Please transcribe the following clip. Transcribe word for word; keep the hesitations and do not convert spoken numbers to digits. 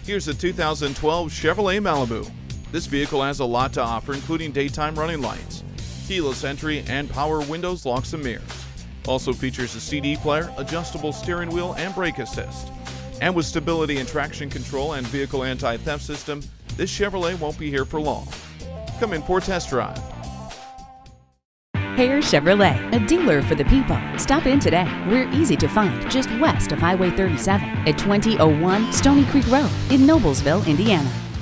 Here's a two thousand twelve Chevrolet Malibu. This vehicle has a lot to offer, including daytime running lights, keyless entry, and power windows, locks, and mirrors. Also features a C D player, adjustable steering wheel, and brake assist. And with stability and traction control and vehicle anti-theft system, this Chevrolet won't be here for long. Come in for a test drive. Hare Chevrolet, a dealer for the people. Stop in today. We're easy to find just west of Highway thirty-seven at twenty oh one Stony Creek Road in Noblesville, Indiana.